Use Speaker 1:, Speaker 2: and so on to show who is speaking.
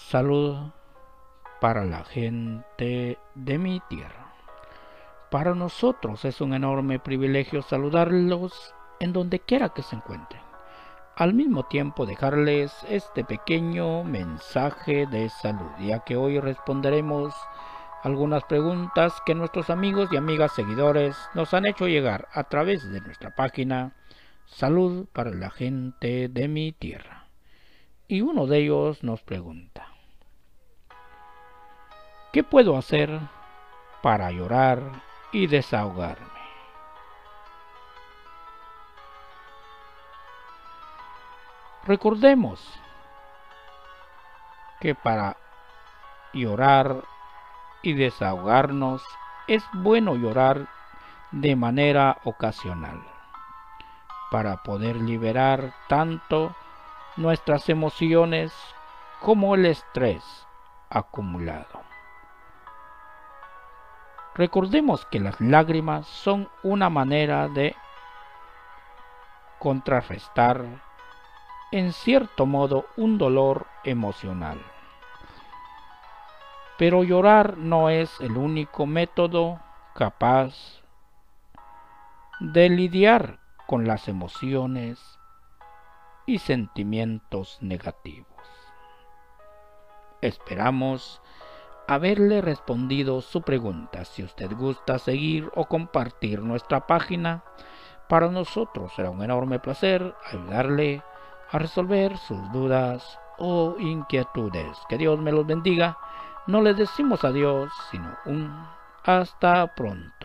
Speaker 1: Salud para la gente de mi tierra. Para nosotros es un enorme privilegio saludarlos en donde quiera que se encuentren. Al mismo tiempo dejarles este pequeño mensaje de salud, ya que hoy responderemos algunas preguntas que nuestros amigos y amigas seguidores nos han hecho llegar a través de nuestra página Salud para la gente de mi tierra. Y uno de ellos nos pregunta: ¿qué puedo hacer para llorar y desahogarme? Recordemos que para llorar y desahogarnos es bueno llorar de manera ocasional para poder liberar tanto nuestras emociones como el estrés acumulado. Recordemos que las lágrimas son una manera de contrarrestar en cierto modo un dolor emocional. Pero llorar no es el único método capaz de lidiar con las emociones y sentimientos negativos. Esperamos haberle respondido su pregunta. Si usted gusta seguir o compartir nuestra página, para nosotros será un enorme placer ayudarle a resolver sus dudas o inquietudes. Que Dios me los bendiga. No les decimos adiós, sino un hasta pronto.